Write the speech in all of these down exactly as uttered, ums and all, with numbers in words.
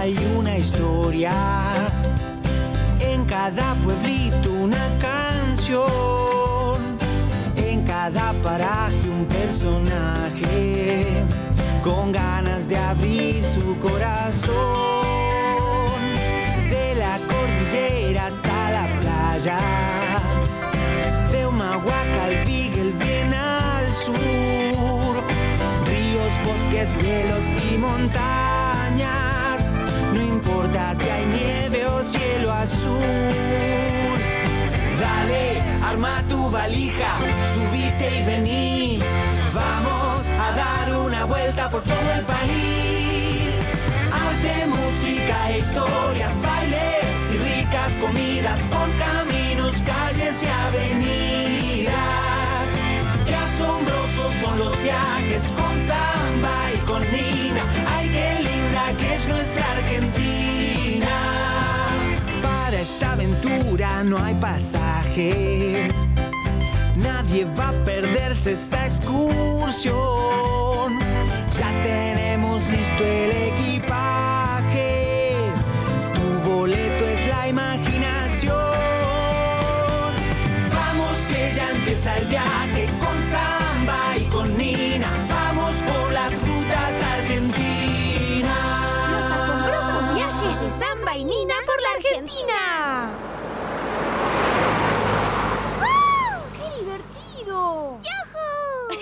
hay una historia, en cada pueblito una canción, en cada paraje un personaje con ganas de abrir su corazón. De la cordillera hasta la playa, de Humahuaca al Beagle bien al sur, ríos, bosques, hielos y montañas, no importa si hay nieve o cielo azul. Dale, arma tu valija, subite y vení, vamos a dar una vuelta por todo el país. Arte, música, historias, bailes y ricas comidas por caminos, calles y avenidas. Qué asombrosos son los viajes con samba y con Nina. Ay, qué linda que es nuestra Argentina. Para esta aventura no hay pasajes, nadie va a perderse esta excursión. Ya tenemos listo el equipaje, tu boleto es la imaginación. Vamos que ya empieza el viaje con samba y con Nina. Vamos por las rutas argentinas. Los asombrosos viajes de Samba y Nina por la Argentina. ¡Wow! ¡Qué divertido! ¡Yahoo!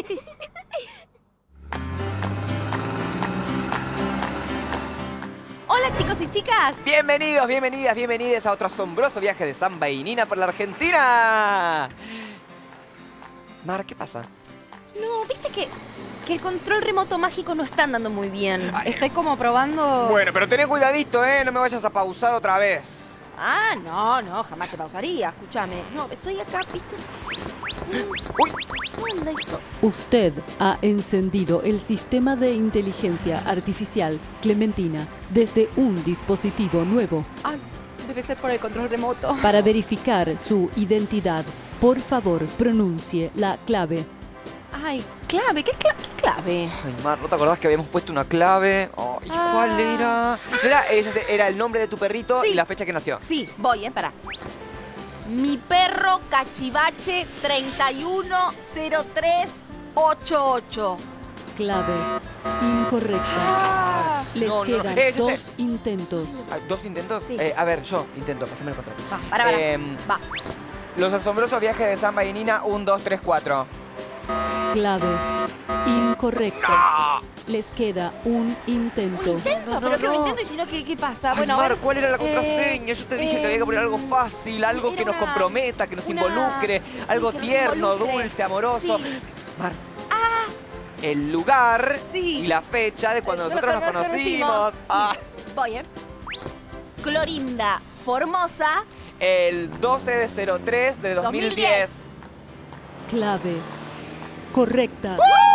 Hola chicos y chicas. Bienvenidos, bienvenidas, bienvenidas a otro asombroso viaje de Samba y Nina por la Argentina. Mar, ¿qué pasa? No, viste que, que el control remoto mágico no está andando muy bien. Ay. Estoy como probando... Bueno, pero tené cuidadito, ¿eh? No me vayas a pausar otra vez. Ah, no, no, jamás te pausaría. Escúchame. No, estoy acá, ¿viste? Uy. ¿Qué onda esto? Usted ha encendido el sistema de inteligencia artificial Clementina desde un dispositivo nuevo. Ay, debe ser por el control remoto. Para verificar su identidad, por favor, pronuncie la clave. Ay, clave, ¿qué, cla qué clave? Ay, Mar, ¿no te acordás que habíamos puesto una clave? Ay, Ah. ¿cuál era? Era, ese era el nombre de tu perrito Sí. y la fecha que nació. Sí, voy, eh, pará. Mi perro cachivache treinta y uno cero tres ochenta y ocho. Clave incorrecta. Ah. Les No, no, quedan ese es dos intentos. Ah, ¿Dos intentos? Sí. Eh, a ver, yo intento, pásame el control. Va, pará, pará. Em, Va. Los asombrosos viajes de Samba y Nina, uno, dos, tres, cuatro. Clave incorrecta. Les queda un intento. Intento, No, no, pero que no. me intento y si no, ¿qué, qué pasa? Ay, bueno, a Mar, ver, ¿cuál era la eh, contraseña? Yo te dije que había que poner algo fácil, algo era que nos una- comprometa, que nos una- involucre, sí, algo que nos tierno, involucre. dulce, amoroso. Sí. Mar, el lugar Sí. y la fecha de cuando De nosotros nos cuando nos conocimos. conocimos. Ah, Voy, ¿eh? Clorinda Formosa. el doce de cero tres de dos mil diez. Clave correcta.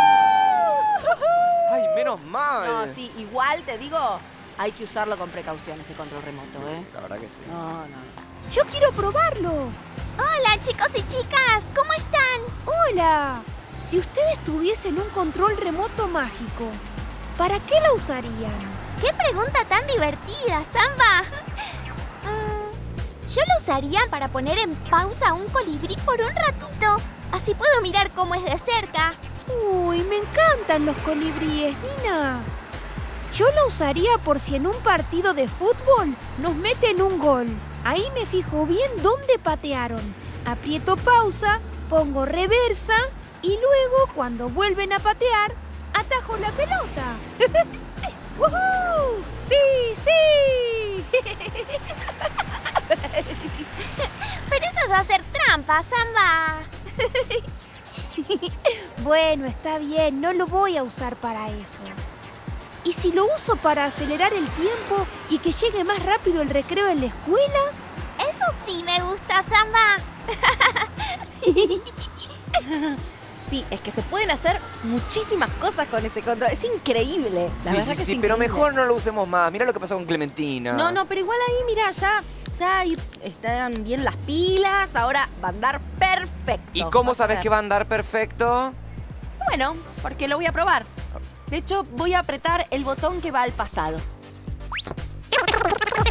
Ay, menos mal. No, sí, igual te digo, hay que usarlo con precaución ese control remoto, ¿eh? La verdad que sí. No, no. ¡Yo quiero probarlo! Hola chicos y chicas, ¿cómo están? ¡Hola! Si ustedes tuviesen un control remoto mágico, ¿para qué lo usarían? ¡Qué pregunta tan divertida, Samba! Mm, yo lo usaría para poner en pausa un colibrí por un ratito. Así puedo mirar cómo es de cerca. Uy, me encantan los colibríes, Nina. Yo lo usaría por si en un partido de fútbol nos meten un gol. Ahí me fijo bien dónde patearon. Aprieto pausa, pongo reversa y luego, cuando vuelven a patear, atajo la pelota. ¡Woohoo! ¡Sí, sí! Pero eso es hacer trampa, Samba. Bueno, está bien, no lo voy a usar para eso. ¿Y si lo uso para acelerar el tiempo y que llegue más rápido el recreo en la escuela? Eso sí me gusta, Samba. Sí, es que se pueden hacer muchísimas cosas con este control. Es increíble. La Sí, verdad sí, que sí, es pero increíble. mejor no lo usemos más. Mira lo que pasó con Clementina. No, no, pero igual ahí, mira, ya, ya ahí están bien las pilas. Ahora va a andar perfecto. ¿Y cómo Vas a sabes ver. que va a andar perfecto? Bueno, porque lo voy a probar. De hecho, voy a apretar el botón que va al pasado.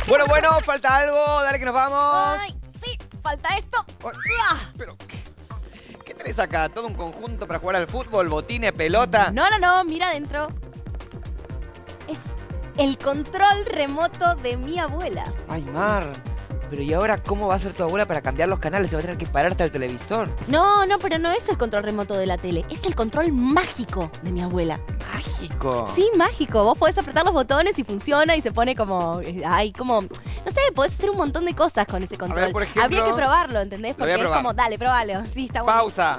Bueno, bueno, falta algo. Dale que nos vamos. Ay, sí, falta esto. Oh, pero, ¿qué, ¿qué tenés acá? ¿Todo un conjunto para jugar al fútbol? ¿Botines, pelota? No, no, no, mira adentro. Es el control remoto de mi abuela. Ay, Mar. Pero ¿y ahora cómo va a ser tu abuela para cambiar los canales? Se va a tener que pararte al televisor. No, no, pero no es el control remoto de la tele. Es el control mágico de mi abuela. Mágico. Sí, mágico. Vos podés apretar los botones y funciona y se pone como... Ay, como... No sé, podés hacer un montón de cosas con ese control. A ver, por ejemplo, habría que probarlo, ¿entendés? lo voy Porque a es probar. como... Dale, probalo. Sí, está bueno. Pausa.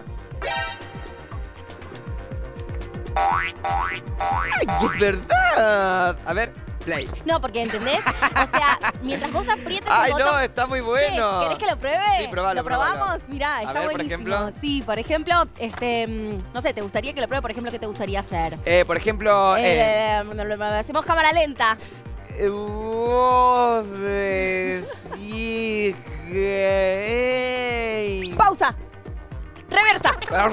¡Ay, es verdad! A ver, play. No, porque, ¿entendés? O sea, mientras vos aprietas el ¡Ay, botón... no! Está muy bueno. ¿Qué? ¿Querés que lo pruebe? Sí, probalo, ¿Lo probamos? probalo. Mirá, A está ver, por buenísimo. ejemplo. Sí, por ejemplo, este... mm, no sé, ¿te gustaría que lo pruebe? Por ejemplo, ¿qué te gustaría hacer? Eh, por ejemplo... Eh, Eh, hacemos cámara lenta. eh, vos decís que... ¡Pausa! ¡Reversa!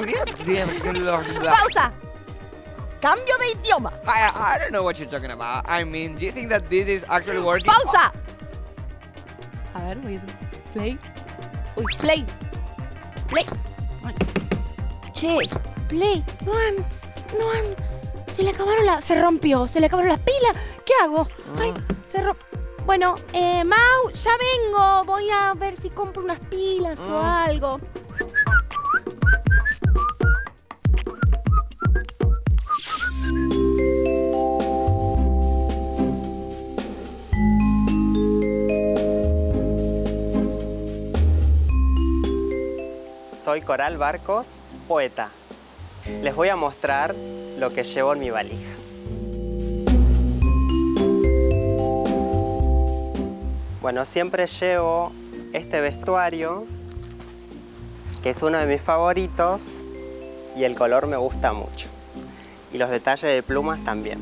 ¡Pausa! ¡Cambio de idioma! I, I don't know what you're talking about. I mean, do you think that this is actually working? ¡Pausa! A ver, voy a... Play. Uy, play. Play. Ay. Che, play. No han... No han... Se le acabaron las... Se rompió. Se le acabaron las pilas. ¿Qué hago? Ay, se rompió. Bueno, eh, Mau, ya vengo. Voy a ver si compro unas pilas o algo. Soy Coral Barcos, poeta. Les voy a mostrar lo que llevo en mi valija. Bueno, siempre llevo este vestuario, que es uno de mis favoritos, y el color me gusta mucho. Y los detalles de plumas también.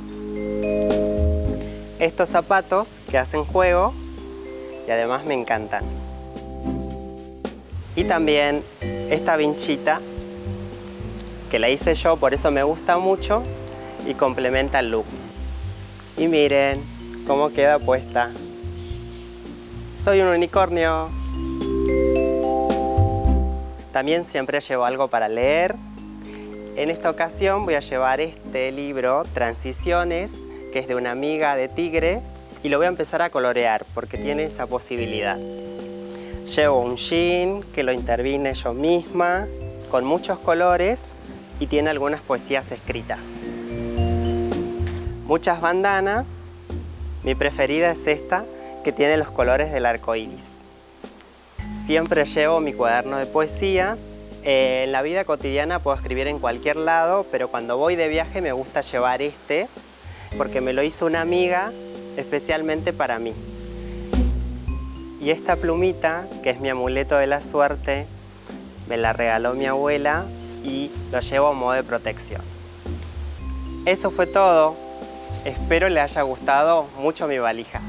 Estos zapatos que hacen juego y además me encantan. Y también esta vinchita, que la hice yo, por eso me gusta mucho y complementa el look. Y miren cómo queda puesta. Soy un unicornio. También siempre llevo algo para leer. En esta ocasión voy a llevar este libro, Transiciones, que es de una amiga de Tigre, y lo voy a empezar a colorear porque tiene esa posibilidad. Llevo un jean que lo intervine yo misma, con muchos colores y tiene algunas poesías escritas. Muchas bandanas, mi preferida es esta, que tiene los colores del arco iris. Siempre llevo mi cuaderno de poesía. Eh, en la vida cotidiana puedo escribir en cualquier lado, pero cuando voy de viaje me gusta llevar este, porque me lo hizo una amiga especialmente para mí. Y esta plumita, que es mi amuleto de la suerte, me la regaló mi abuela y lo llevo a modo de protección. Eso fue todo. Espero le haya gustado mucho mi valija.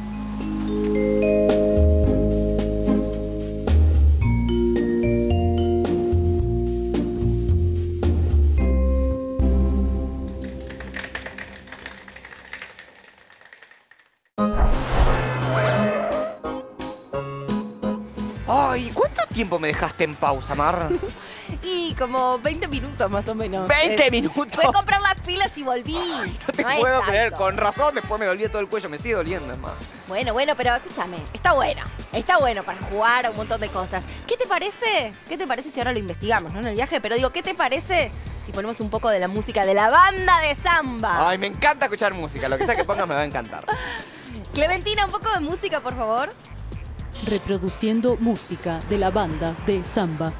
Ay, ¿cuánto tiempo me dejaste en pausa, Mar? Y como veinte minutos más o menos. ¡veinte Eh, minutos! Fui a comprar las pilas y volví. No te No es puedo tanto. creer, con razón después me dolía todo el cuello, me sigue doliendo, es más. Bueno, bueno, pero escúchame, está bueno. Está bueno para jugar a un montón de cosas. ¿Qué te parece? ¿Qué te parece si ahora lo investigamos, no, en el viaje? Pero digo, ¿qué te parece si ponemos un poco de la música de la banda de samba? Ay, me encanta escuchar música, lo que sea que pongas me va a encantar. Clementina, un poco de música, por favor. Reproduciendo música de la banda de samba.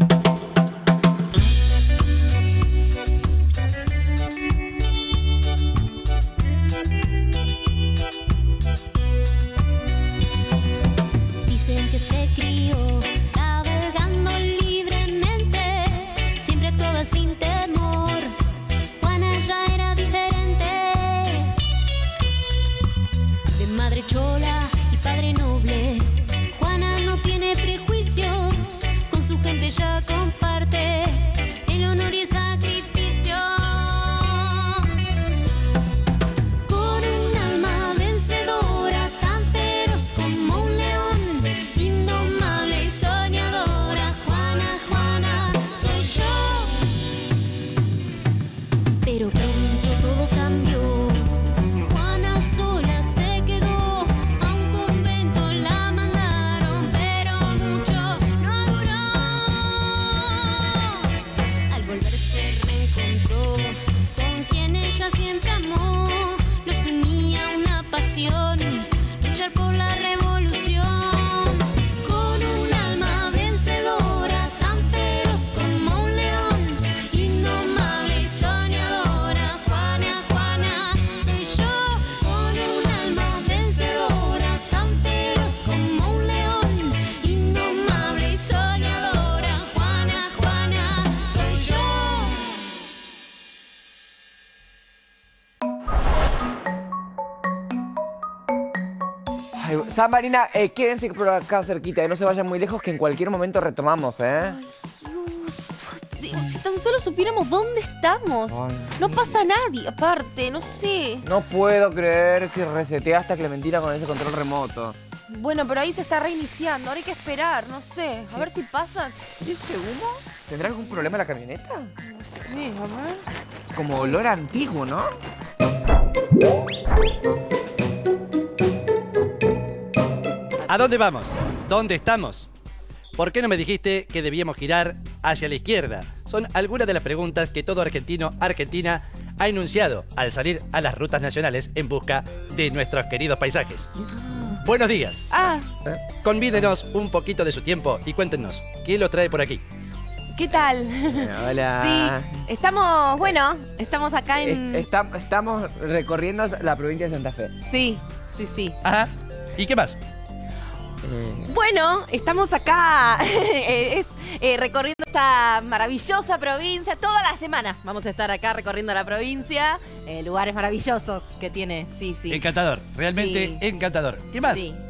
Dicen que se crió navegando libremente, siempre actuaba sin temor. Juana ya era diferente, de madre chola y padre noble. Juana no tiene prejuicios, con su gente Ay, Samba, Nina, eh, quédense por acá cerquita, que no se vayan muy lejos, que en cualquier momento retomamos, ¿eh? Dios, si tan solo supiéramos dónde estamos. Ay, No pasa nadie, aparte, no sé. no puedo creer que reseteaste a Clementina con ese control remoto. Bueno, pero ahí se está reiniciando, ahora hay que esperar, no sé. A ver si pasa. ¿Y ese humo? ¿Tendrá algún problema la camioneta? Sí, a ver. Como olor antiguo, ¿no? ¿A dónde vamos? ¿Dónde estamos? ¿Por qué no me dijiste que debíamos girar hacia la izquierda? Son algunas de las preguntas que todo argentino, argentina, ha enunciado al salir a las rutas nacionales en busca de nuestros queridos paisajes. Buenos días. Ah, Convídenos un poquito de su tiempo y cuéntenos, ¿quién lo trae por aquí? ¿qué tal? Hola. Sí, estamos, bueno, estamos acá en... Es- está- estamos recorriendo la provincia de Santa Fe. Sí, sí, sí. Ajá. ¿Y qué más? Eh, Bueno, estamos acá eh, es, eh, recorriendo esta maravillosa provincia. Toda la semana vamos a estar acá recorriendo la provincia. eh, lugares maravillosos que tiene, sí, sí. Encantador, realmente Sí. encantador. ¿Qué más? Sí.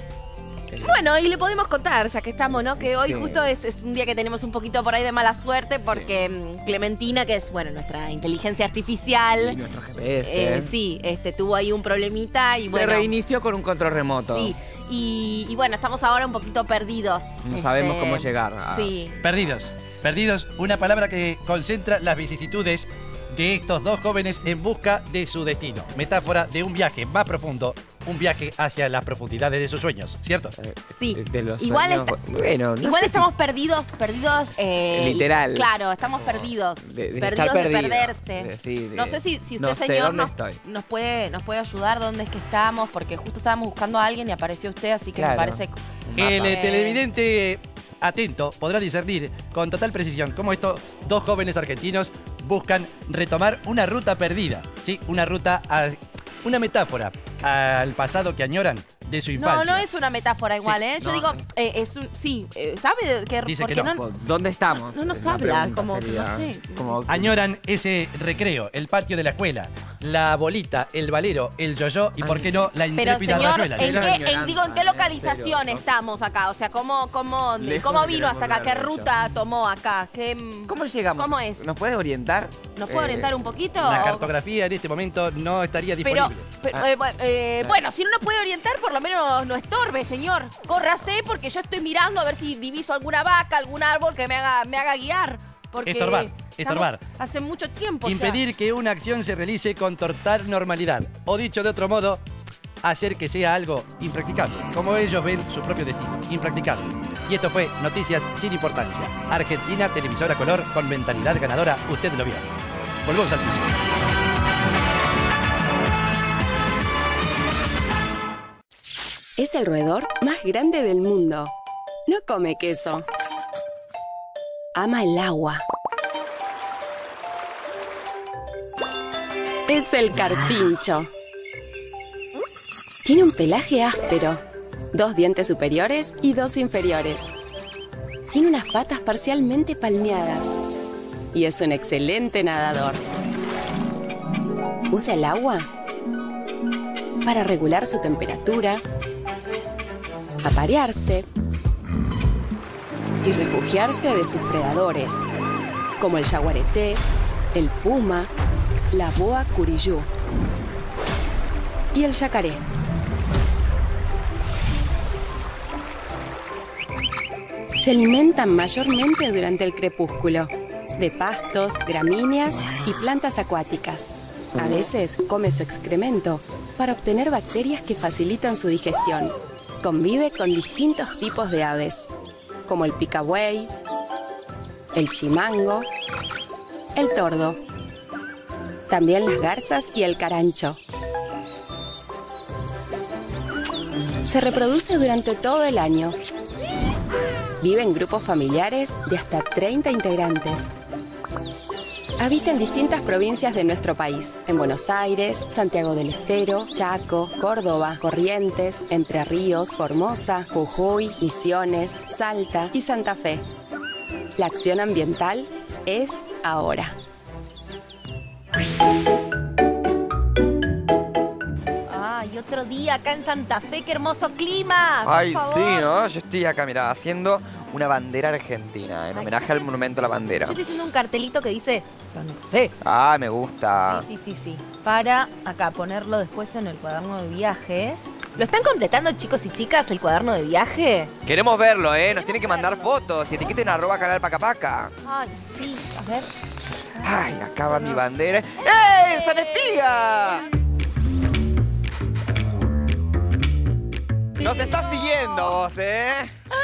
Bueno, y le podemos contar, ya que estamos, ¿no? Que hoy Sí. justo es, es un día que tenemos un poquito por ahí de mala suerte porque mm, Clementina, que es, bueno, nuestra inteligencia y artificial, nuestro G P S. eh, sí, este, tuvo ahí un problemita y Se bueno... reinició con un control remoto. Sí, y, y bueno, estamos ahora un poquito perdidos. No Este, sabemos cómo llegar. a- Sí. Perdidos. Perdidos, una palabra que concentra las vicisitudes de estos dos jóvenes en busca de su destino. Metáfora de un viaje más profundo, un viaje hacia las profundidades de sus sueños, ¿cierto? Eh, Sí. de los Igual sueños- está- bueno, no Igual sé estamos perdidos, perdidos. eh, Literal. Claro, estamos perdidos. de- de perdidos estar de perdido. perderse. De- sí, de- no sé si, si usted, no sé señor, dónde nos, estoy. nos puede, nos puede ayudar dónde es que estamos, porque justo estábamos buscando a alguien y apareció usted, así que Claro. me parece. si- El eh, Eh. televidente atento podrá discernir con total precisión cómo estos dos jóvenes argentinos buscan retomar una ruta perdida, ¿sí? Una ruta, a- una metáfora al pasado que añoran de su No, infancia. no es una metáfora igual, Sí, ¿eh? Yo no. digo, eh, es un. Sí, eh, ¿sabe? Que, Dice que porque no. ¿Dónde estamos? No nos Es la habla, pregunta, como- sería. no sé. Como- Añoran ese recreo, el patio de la escuela, la bolita, el valero, el yo-yo y, ¿por qué no, la Pero intrépida señor, rayuela? ¿en Esa qué, ignorancia, en, digo, ¿en qué eh, localización serio, ¿no? estamos acá? O sea, ¿cómo, cómo, Lejos cómo de vino querer hasta acá? ¿Qué volver, de hecho. ruta tomó acá? ¿Qué, mm, ¿Cómo llegamos? ¿Cómo es? ¿Nos puede orientar? ¿Nos puede Eh, orientar un poquito? La O- cartografía en este momento no estaría Pero, disponible. pe- Ah. eh, bu- eh, bueno, si no nos puede orientar, por lo menos no estorbe, señor. Córrase, porque yo estoy mirando a ver si diviso alguna vaca, algún árbol que me haga, me haga guiar. Porque Estorbar, estamos estorbar. Hace mucho tiempo ya. Impedir que una acción se realice con total normalidad. O dicho de otro modo, hacer que sea algo impracticable, como ellos ven su propio destino, impracticable. Y esto fue Noticias sin Importancia. Argentina, televisora color con mentalidad ganadora, usted lo vio. Volvemos al piso. Es el roedor más grande del mundo. No come queso. Ama el agua. Es el carpincho. Tiene un pelaje áspero, dos dientes superiores y dos inferiores. Tiene unas patas parcialmente palmeadas y es un excelente nadador. Usa el agua para regular su temperatura, aparearse y refugiarse de sus predadores, como el yaguareté, el puma, la boa curiyú y el yacaré. Se alimentan mayormente durante el crepúsculo, de pastos, gramíneas y plantas acuáticas. A veces come su excremento para obtener bacterias que facilitan su digestión. Convive con distintos tipos de aves, como el picabuey, el chimango, el tordo, también las garzas y el carancho. Se reproduce durante todo el año. Vive en grupos familiares de hasta treinta integrantes. Habita en distintas provincias de nuestro país, en Buenos Aires, Santiago del Estero, Chaco, Córdoba, Corrientes, Entre Ríos, Formosa, Jujuy, Misiones, Salta y Santa Fe. La acción ambiental es ahora. Ah, y otro día acá en Santa Fe. ¡Qué hermoso clima! Por Ay, favor. sí, ¿no? Yo estoy acá, mirá, haciendo una bandera argentina, en Ay, homenaje ¿qué al es? monumento a la bandera. Yo estoy haciendo un cartelito que dice Santa Fe. Ah, me gusta. Sí, sí, sí, sí. Para acá ponerlo después en el cuaderno de viaje. ¿Lo están completando, chicos y chicas, el cuaderno de viaje? Queremos verlo, ¿eh? Nos tienen que mandar fotos y etiqueten arroba canal pacapaca. Ay, sí. A ver. Ay, acá va mi bandera. ¡Eh! ¡San Espiga! Nos estás siguiendo vos, ¿eh?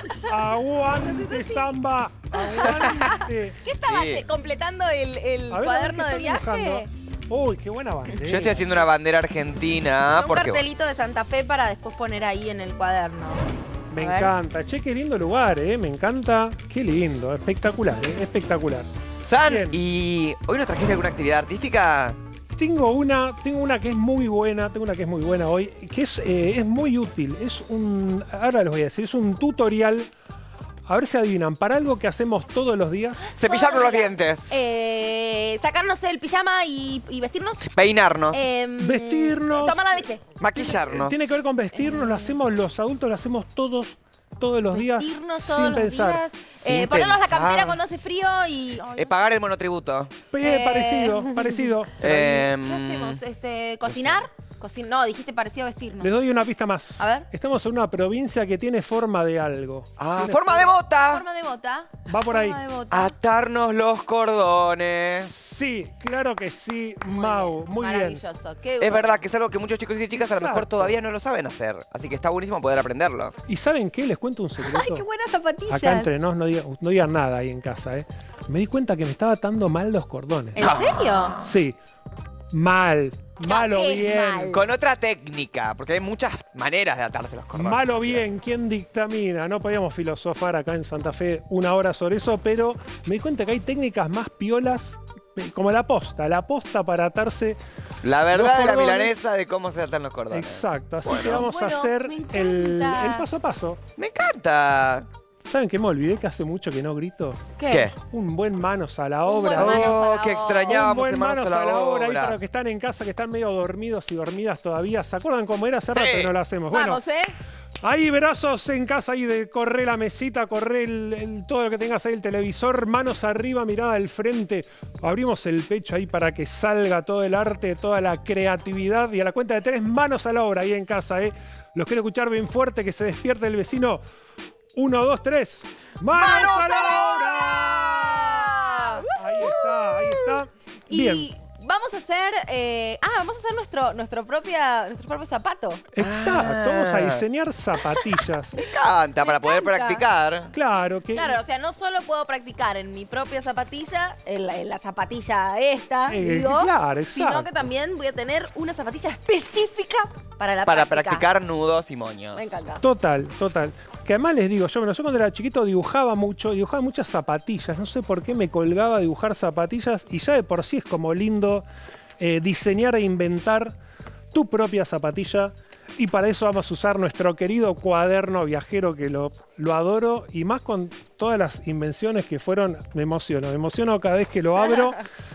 ¡Aguante, Samba! ¡Aguante! ¿Qué estabas Sí. eh, completando el, el A ver, a ver, cuaderno ¿qué de estás viaje? dibujando? Uy, qué buena bandera. Yo estoy haciendo una bandera argentina Un porque... cartelito de Santa Fe para después poner ahí en el cuaderno. Me A ver. encanta. Che, qué lindo lugar, ¿eh? Me encanta. Qué lindo. Espectacular, ¿eh? Espectacular. San, Bien. ¿y hoy nos trajiste alguna actividad artística? Tengo una, tengo una que es muy buena, tengo una que es muy buena hoy, que es, eh, es muy útil. Es un, ahora les voy a decir, es un tutorial. A ver si adivinan, para algo que hacemos todos los días. Cepillarnos los dientes. Eh, sacarnos el pijama y, y vestirnos. Peinarnos. Em, Vestirnos. Tomar la leche. Maquillarnos. Tiene que ver con vestirnos, lo hacemos los adultos, lo hacemos todos, todos los días Vestirnos sin todos los pensar. días. Sin Eh, ponernos la pensar. campera cuando hace frío y... ay, Eh, pagar el monotributo. Eh, Eh. Parecido, parecido. Em, ¿Qué hacemos? Este, ¿Cocinar? Cocin no, dijiste parecido a vestirnos. Les doy una pista más. A ver. Estamos en una provincia que tiene forma de algo. Ah, Tiene forma de bota. Forma de bota. Va por ahí. Forma de bota. Atarnos los cordones. Sí, claro que sí, Mau. Muy bien. Maravilloso. Qué Es bueno. verdad que es algo que muchos chicos y chicas a lo mejor Exacto. todavía no lo saben hacer. Así que está buenísimo poder aprenderlo. ¿Y saben qué? Les cuento un secreto. Ay, qué buenas zapatillas. Acá entre nos, no digan, no digan nada ahí en casa, ¿eh? Me di cuenta que me estaba atando mal los cordones. ¿En serio? Sí. Mal. Malo ¿qué es bien. mal? Con otra técnica, porque hay muchas maneras de atarse los cordones. Malo bien, ¿quién dictamina? No podíamos filosofar acá en Santa Fe una hora sobre eso, pero me di cuenta que hay técnicas más piolas, eh, como la posta, la posta para atarse. La verdad de la cordones. milanesa de cómo se atan los cordones. Exacto, así Bueno. que vamos Bueno, a hacer me el, encanta. el paso a paso. Me encanta. ¿Saben qué me olvidé que hace mucho que no grito? ¿Qué? ¿Qué? Un buen manos a la Un obra. buen manos a Oh, la que obra. extrañábamos Un buen en manos a la obra ahí obra. para los que están en casa, que están medio dormidos y dormidas todavía. ¿Se acuerdan cómo era hace Sí. rato que no lo hacemos? Bueno, Vamos, ¿eh? ahí brazos en casa, ahí de correr la mesita, correr el, el- todo lo que tengas ahí, el televisor, manos arriba, mirada al frente. Abrimos el pecho ahí para que salga todo el arte, toda la creatividad. Y a la cuenta de tres, manos a la obra ahí en casa, ¿eh? Los quiero escuchar bien fuerte, que se despierte el vecino. Uno, dos, tres. ¡Manos, ¡Manos a la a la obra! Ahí está, ahí está. Y Bien. vamos a hacer... eh, ah, vamos a hacer nuestro, nuestro, propia, nuestro propio zapato. Exacto, vamos a Ah. diseñar zapatillas. Me encanta, para poder encanta. practicar. Claro que. Claro, o sea, no solo puedo practicar en mi propia zapatilla, en la, en la zapatilla esta, Eh, digo, claro, sino exacto. que también voy a tener una zapatilla específica para la Para práctica. practicar nudos y moños. Me encanta. Total, total. Que además les digo, yo, bueno, yo cuando era chiquito dibujaba mucho, dibujaba muchas zapatillas. No sé por qué me colgaba a dibujar zapatillas y ya de por sí es como lindo eh, diseñar e inventar tu propia zapatilla. Y para eso vamos a usar nuestro querido cuaderno viajero que lo, lo adoro y más con todas las invenciones que fueron, me emociono, me emociono cada vez que lo abro.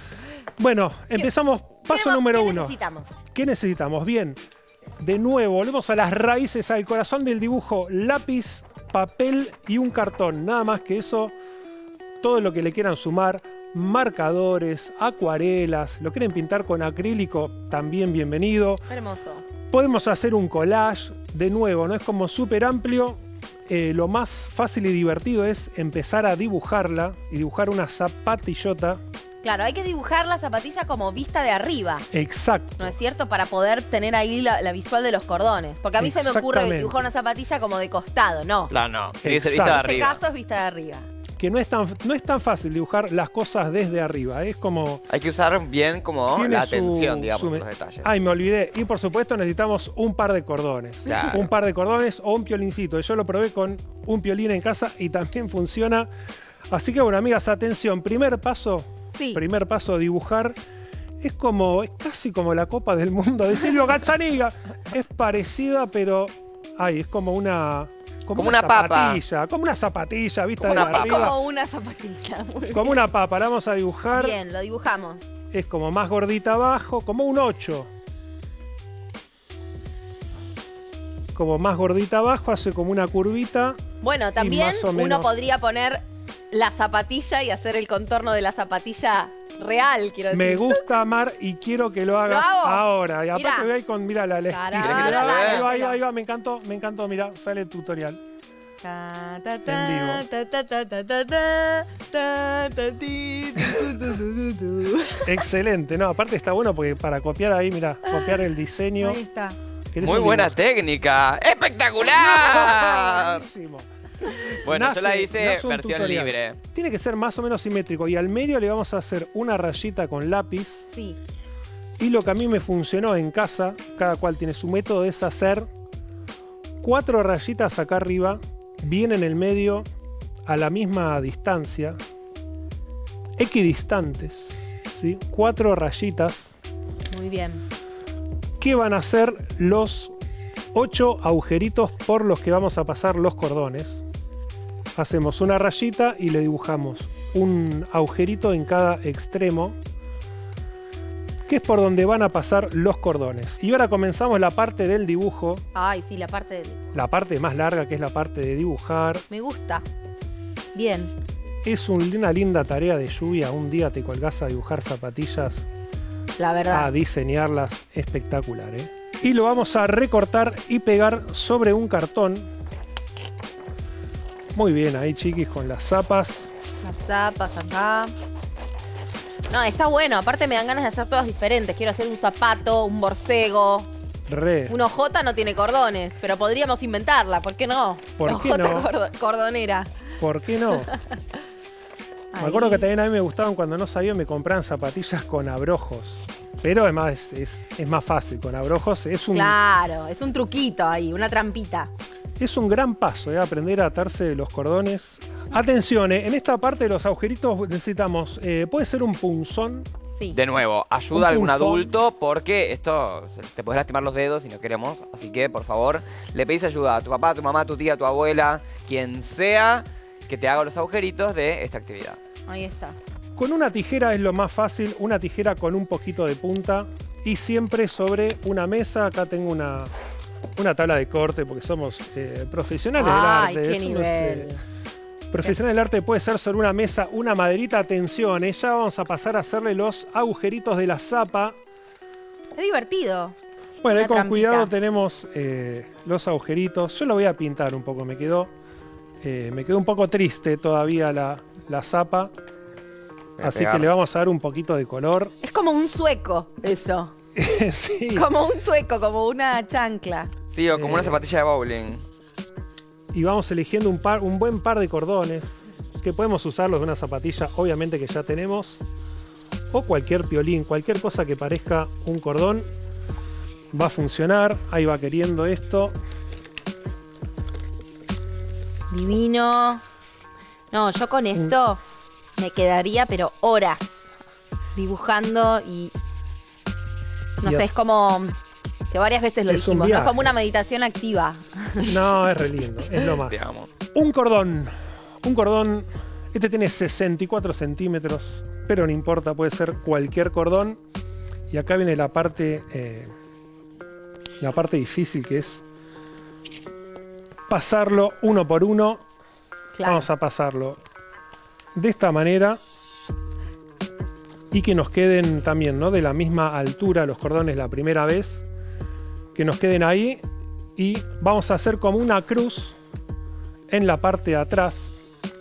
Bueno, empezamos. Paso ¿Qué- número qué uno. necesitamos? ¿Qué necesitamos? Bien, de nuevo, volvemos a las raíces, al corazón del dibujo. Lápiz, papel y un cartón. Nada más que eso, todo lo que le quieran sumar. Marcadores, acuarelas, lo quieren pintar con acrílico, también bienvenido. Hermoso. Podemos hacer un collage, de nuevo, no es como súper amplio. Eh, lo más fácil y divertido es empezar a dibujarla y dibujar una zapatillota. Claro, hay que dibujar la zapatilla como vista de arriba, Exacto. ¿no es cierto? Para poder tener ahí la, la visual de los cordones. Porque a mí se me ocurre Exactamente. dibujar una zapatilla como de costado, no. No, no. Tiene que ser Exacto. vista de En este arriba. caso es vista de arriba. Que no es tan, no es tan fácil dibujar las cosas desde arriba. Es como... Hay que usar bien como tiene la su- atención, digamos, su me- en los detalles. Ay, me olvidé. Y por supuesto necesitamos un par de cordones. Claro. Un par de cordones o un piolincito. Yo lo probé con un piolín en casa y también funciona. Así que bueno, amigas, atención. Primer paso. Sí. Primer paso, dibujar. Es como, es casi como la Copa del Mundo de Silvio Gazzaniga. Es parecida, pero... Ay, es como una... Como una papa. zapatilla, como una zapatilla, vista Como de una papa. arriba. Como una zapatilla. Muy bien. Como una papa, la vamos a dibujar. Bien, lo dibujamos. Es como más gordita abajo, como un ocho. como más gordita abajo, hace como una curvita. Bueno, también más o uno menos- podría poner la zapatilla y hacer el contorno de la zapatilla real, quiero decir. Me gusta, Mar, y quiero que lo hagas Lo hago. ahora. Y aparte Mirá. voy ahí con, mira, la Tará, elasticidad. tará, Ahí va, ahí tará. va, ahí va, me encantó, me encantó, mira, sale el tutorial. Ta, ta, En ta, vivo. ta, ta, ta, ta, ta, ta, ta, ta, ti, tu, tu, tu, tu, tu. Excelente, no, aparte está bueno porque para copiar ahí, mira, copiar el diseño. Ahí está. ¿Querés Muy un buena dibujo? técnica. ¡Espectacular! Buenísimo. Bueno, Nace- yo la hice nace un versión tutorial. libre. Tiene que ser más o menos simétrico y al medio le vamos a hacer una rayita con lápiz. Sí. Y lo que a mí me funcionó en casa, cada cual tiene su método, es hacer cuatro rayitas acá arriba, bien en el medio, a la misma distancia, equidistantes, ¿sí? Cuatro rayitas Muy bien. que van a ser los ocho agujeritos por los que vamos a pasar los cordones. Hacemos una rayita y le dibujamos un agujerito en cada extremo, que es por donde van a pasar los cordones. Y ahora comenzamos la parte del dibujo, Ay, sí, la parte del... la parte más larga, que es la parte de dibujar. Me gusta. Bien. Es un- una linda tarea de lluvia. Un día te colgás a dibujar zapatillas, La verdad. a diseñarlas, espectacular, ¿eh? Y lo vamos a recortar y pegar sobre un cartón. Muy bien ahí, chiquis, con las zapas. Las zapas acá. No, está bueno. Aparte me dan ganas de hacer todas diferentes. Quiero hacer un zapato, un borcego. Re. Una hojota no tiene cordones, pero podríamos inventarla. ¿Por qué no? ¿Por La qué hojota no? cordo- cordonera. ¿Por qué no? Me acuerdo que también a mí me gustaban cuando no sabía, me compraban zapatillas con abrojos. Pero es más, es, es más fácil, con abrojos es un, Claro, es un truquito ahí, una trampita. es un gran paso, ¿eh? Aprender a atarse los cordones. Atención, ¿eh? En esta parte de los agujeritos necesitamos, eh, puede ser un punzón. Sí. De nuevo, ayuda a Un algún punzón. adulto porque esto se- te puedes lastimar los dedos si no queremos. Así que, por favor, le pedís ayuda a tu papá, a tu mamá, a tu tía, a tu abuela, quien sea que te haga los agujeritos de esta actividad. Ahí está. Con una tijera es lo más fácil, una tijera con un poquito de punta y siempre sobre una mesa. Acá tengo una, una tabla de corte porque somos eh, profesionales Ay, del arte. qué somos, nivel. eh, profesional del arte puede ser sobre una mesa, una maderita. Atención, eh, ya vamos a pasar a hacerle los agujeritos de la zapa. Es divertido. Bueno, ahí Una con trampita. cuidado tenemos eh, los agujeritos. Yo lo voy a pintar un poco, me quedó, eh, me quedó un poco triste todavía la, la zapa. Voy a Así que pegar. le vamos a dar un poquito de color. Es como un sueco, eso. Sí. Como un sueco, como una chancla. Sí, o como Eh. una zapatilla de bowling. Y vamos eligiendo un, par, un buen par de cordones que podemos usarlos de una zapatilla, obviamente que ya tenemos, o cualquier piolín, cualquier cosa que parezca un cordón va a funcionar. Ahí va queriendo esto. Divino. No, yo con esto me quedaría, pero horas dibujando y. No Y sé, as- es como. Que varias veces lo Es un dijimos, ¿no? Es viaje. como una meditación activa. No, es re lindo, es lo más. Te amo. Un cordón. Un cordón. Este tiene sesenta y cuatro centímetros, pero no importa, puede ser cualquier cordón. Y acá viene la parte, eh, la parte difícil, que es pasarlo uno por uno. Claro. Vamos a pasarlo de esta manera y que nos queden también, ¿no?, de la misma altura los cordones la primera vez, que nos queden ahí, y vamos a hacer como una cruz en la parte de atrás.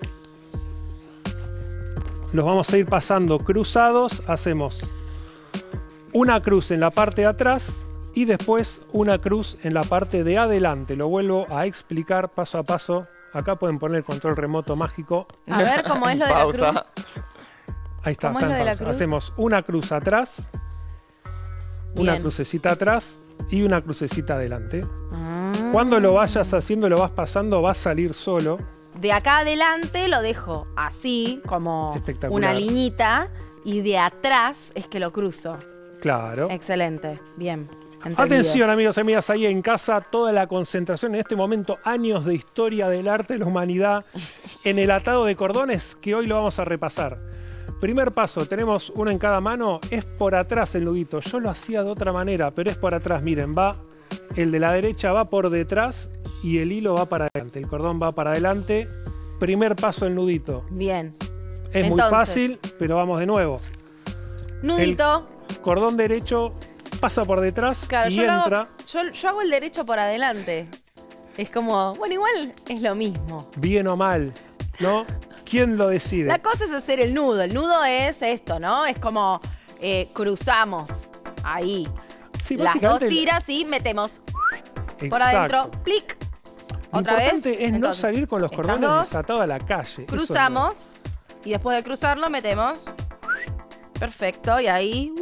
Los vamos a ir pasando cruzados, hacemos una cruz en la parte de atrás y después una cruz en la parte de adelante. Lo vuelvo a explicar paso a paso. Acá pueden poner el control remoto mágico. A ver cómo es lo de la Pausa. cruz. Ahí está, ¿Cómo está es en lo de la pausa. cruz? Hacemos una cruz atrás, una Bien. crucecita atrás y una crucecita adelante. Ah. Cuando lo vayas haciendo, lo vas pasando, va a salir solo. De acá adelante lo dejo así, como Espectacular. una liñita, y de atrás es que lo cruzo. Claro. Excelente, bien. entendido. Atención, amigos y amigas, ahí en casa, toda la concentración en este momento, años de historia del arte de la humanidad en el atado de cordones, que hoy lo vamos a repasar. Primer paso, tenemos uno en cada mano, es por atrás el nudito. Yo lo hacía de otra manera, pero es por atrás, miren, va El de la derecha va por detrás y el hilo va para adelante. El cordón va para adelante. Primer paso, el nudito. Bien. Es Entonces, muy fácil, pero vamos de nuevo. Nudito. El cordón derecho pasa por detrás Claro, y yo, lo entra. hago, yo, yo hago el derecho por adelante. Es como, bueno, igual es lo mismo. Bien o mal, ¿no? ¿Quién lo decide? La cosa es hacer el nudo. El nudo es esto, ¿no? Es como eh, cruzamos ahí. Sí, Las dos básicamente- tiras y metemos por Exacto. adentro. Plic. Lo Otra vez. importante es no Entonces, salir con los estas cordones dos, desatados a la calle. Eso es lo- cruzamos y después de cruzarlo metemos. Perfecto. Y ahí.